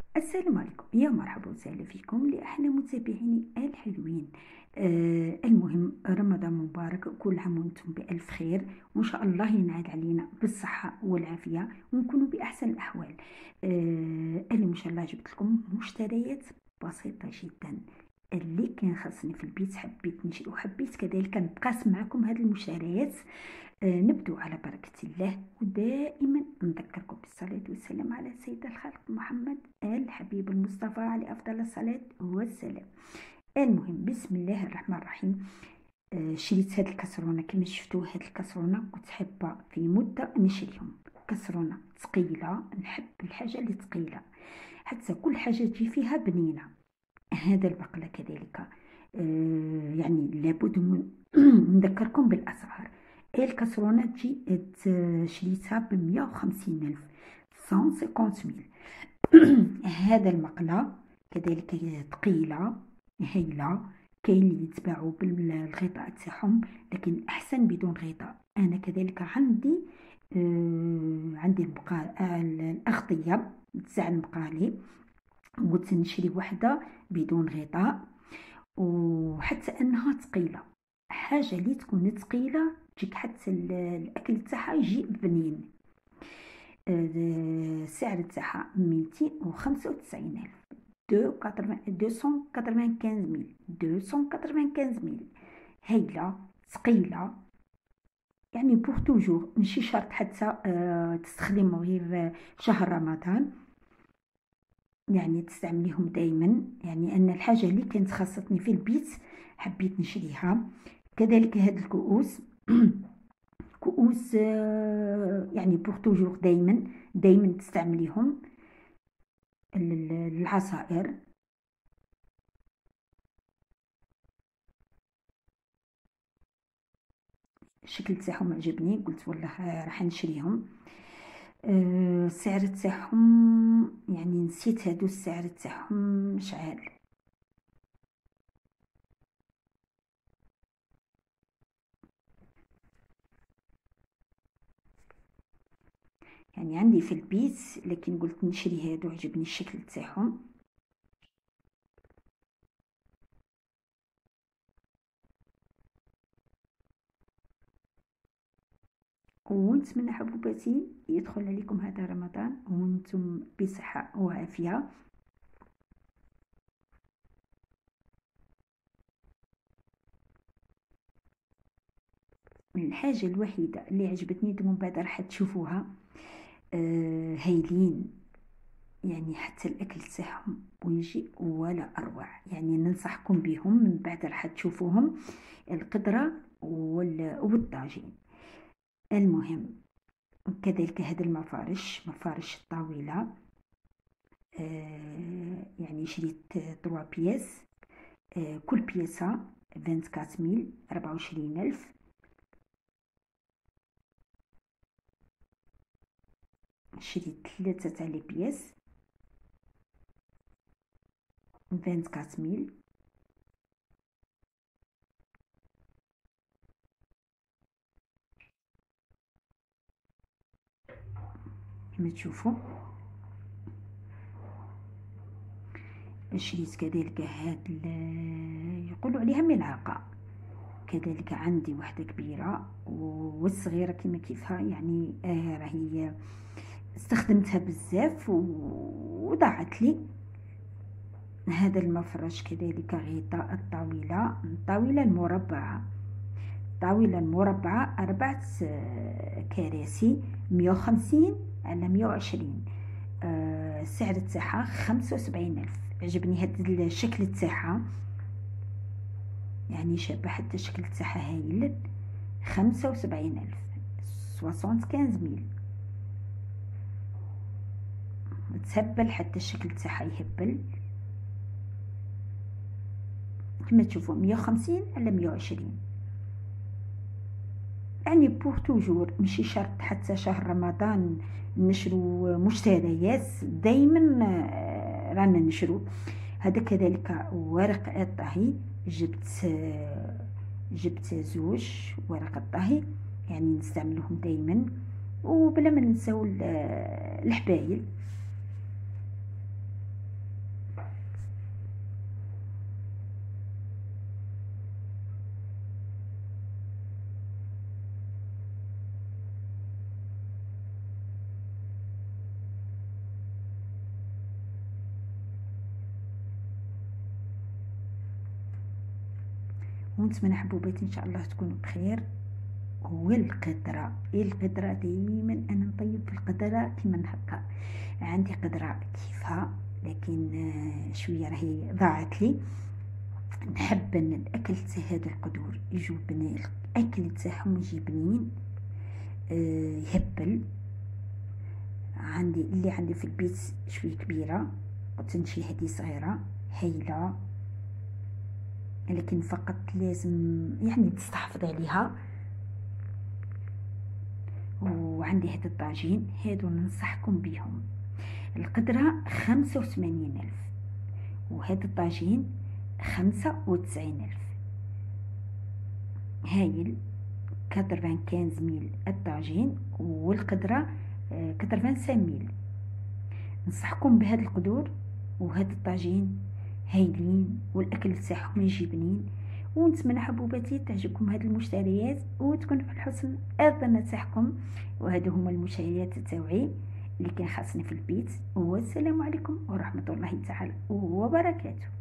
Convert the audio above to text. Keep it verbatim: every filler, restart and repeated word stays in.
السلام عليكم، يا مرحبا وسهلا فيكم لأحلى متابعيني الحلوين. آه المهم رمضان مبارك، كل عام وانتم بألف خير، وإن شاء الله ينعاد علينا بالصحة والعافية ونكونوا بأحسن الأحوال. آه اليوم إن شاء الله جبت لكم مشتريات بسيطة جدا اللي كان خاصني في البيت، حبيت نشري وحبيت كذلك نقاسم معكم هذه المشتريات. آه، نبدو على بركة الله، ودائما نذكركم بالصلاة والسلام على سيد الخلق محمد الحبيب المصطفى عليه أفضل الصلاة والسلام. المهم بسم الله الرحمن الرحيم. آه، شريت هاد الكسرونة كما شفتوا، هاد الكسرونة كنت حابة في مدة نشريهم. كسرونة ثقيلة، نحب الحاجة اللي ثقيلة حتى كل حاجة تجي فيها بنينة. هذا البقلة كذلك، آه، يعني لابد من نذكركم بالأسعار. الكسرونة تجي شريتها بمية وخمسين ألف، مية وخمسين ميل. هذا المقلة كذلك ثقيلة هايلة، كاين اللي يتباعوا بالغطاء تاعهم لكن الأحسن بدون غطاء. أنا كذلك عندي آه عندي البقال الأغطية تاع المقالي، قلت نشري وحدة بدون غطاء، وحتى انها ثقيله. حاجه اللي تكون ثقيله تجيك حتى الاكل تاعها يجي بنين. السعر تاعها ميتين وخمسة وتسعين الف، دوسون كاترفان كانز ميل، دوسون كاترفان كانز ميل. هايله ثقيله، يعني بوغ توجور، ماشي شرط حتى أه تستخدم غير شهر رمضان، يعني تستعمليهم دائما. يعني أن الحاجة اللي كانت خاصتني في البيت حبيت نشريها. كذلك هاد الكؤوس كؤوس يعني بوغ توجور، دائما دائما تستعمليهم للعصائر. الشكل تاعهم عجبني، قلت والله راح نشريهم. السعر تاعهم يعني نسيت هادو السعر تاعهم شحال. يعني عندي في البيت لكن قلت نشري هادو، عجبني الشكل تاعهم. ونتمنى حبوباتي يدخل عليكم هذا رمضان وانتم بصحة وعافية. الحاجة الوحيدة اللي عجبتني من بعد راح تشوفوها، آه هايلين، يعني حتى الاكل تاعهم ويجي ولا اروع، يعني ننصحكم بهم من بعد راح تشوفوهم، القدرة والطاجين. المهم كذلك هذا المفارش، مفارش الطاولة، آه يعني شريت تروا بياس، آه كل بياسة أربعة وعشرين ميل، ربعة وعشرين ألف. شريت ثلاثة تاع لي بياس أربعة وعشرين ميل. كما تشوفوا شريت كذلك هاد يقولوا عليها ملعقة، كذلك عندي واحدة كبيرة والصغيرة كما كيفها، يعني آه راهي استخدمتها بزاف وضاعت لي. هذا المفرش كذلك غطاء الطاولة، الطاولة المربعة، الطاولة المربعة أربعة كراسي، مية وخمسين على مية وعشرين. آه السعر تاعها خمسة وسبعين ألف. عجبني هذا الشكل تاعها، يعني شابه حتى الشكل تاعها هايل. خمسة وسبعين ألف، سوسونت كانز ميل. تهبل حتى الشكل تاعها يهبل كما تشوفوا، مية وخمسين على مية وعشرين. يعني بوغ توجور، ماشي شرط حتى شهر رمضان نشرو مشتريات، دايما رانا نشرو. هذا كذلك ورق الطهي، جبت جبت زوج ورق الطهي، يعني نستعملهم دايما وبلا ما ننساو الحبايل. ونتمنى حبوباتي ان شاء الله تكونوا بخير. والقدرة القدرة دائما انا نطيب في القدرة كيما هكا. عندي قدرة كيفها لكن شويه راهي ضاعت لي. نحب ان الاكل تاع هاد القدور يجوا بنين، الاكل تاعهم يجي بنين أه يهبل. عندي اللي عندي في البيت شويه كبيره، وتنشي هذه صغيره هايله، لكن فقط لازم يعني تستحفظ عليها. وعندي هذا الطاجين هادو ننصحكم بهم. القدرة خمسة وثمانين ألف وهذا الطاجين خمسة وتسعين ألف. هايل كتر كانز ميل الطاجين، والقدرة كتر ميل. ننصحكم بهذا القدور وهذا الطاجين هايلين، والاكل تاعهم يجي بنين. ونتمنى حبوباتي تعجبكم هذه المشتريات وتكون في الحسن الظن تاعكم. وهذو هما المشتريات تاوعي اللي كان خاصني في البيت. والسلام عليكم ورحمه الله تعالى وبركاته.